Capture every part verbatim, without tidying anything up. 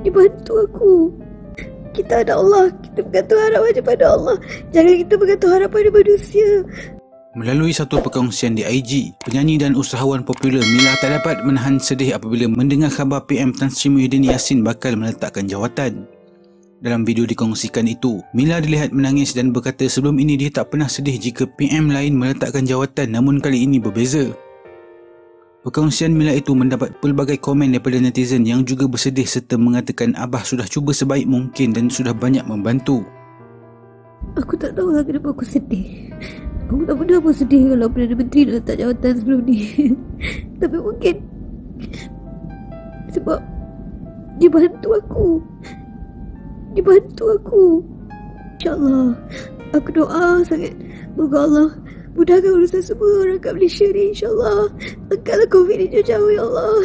Dia bantu aku. Kita ada Allah, kita bergantung harapan kepada Allah. Jangan kita bergantung harapan pada manusia. Melalui satu perkongsian di I G, penyanyi dan usahawan popular Mila tak dapat menahan sedih apabila mendengar khabar P M Tan Sri Muhyiddin Yassin bakal meletakkan jawatan. Dalam video dikongsikan itu, Mila dilihat menangis dan berkata sebelum ini dia tak pernah sedih jika P M lain meletakkan jawatan, namun kali ini berbeza. Perkongsian Mila itu mendapat pelbagai komen daripada netizen yang juga bersedih serta mengatakan Abah sudah cuba sebaik mungkin dan sudah banyak membantu. Aku tak tahu lah kenapa aku sedih. Aku tak pernah pun sedih kalau Perdana Menteri dah letak jawatan sebelum ni. Tapi mungkin sebab dia bantu aku. Dia bantu aku. InsyaAllah, aku doa sangat moga Allah mudahkan urusan semua orang kat Malaysia ni. InsyaAllah, angkatlah COVID ni jauh-jauh ya Allah.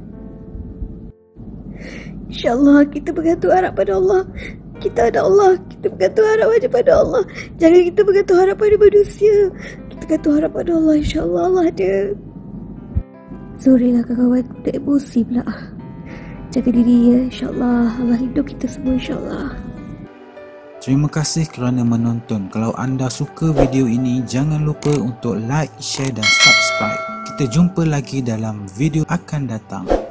InsyaAllah, kita bergantung harap pada Allah. Kita ada Allah, kita bergantung harap wajah pada Allah. Jangan kita bergantung harap pada manusia. Kita bergantung harap pada Allah. InsyaAllah Allah ada. Sorry lah kawan-kawan, tak emosi pula. Jaga diri ya, insyaAllah. Allah hidup kita semua insyaAllah. Terima kasih kerana menonton. Kalau anda suka video ini, jangan lupa untuk like, share dan subscribe. Kita jumpa lagi dalam video akan datang.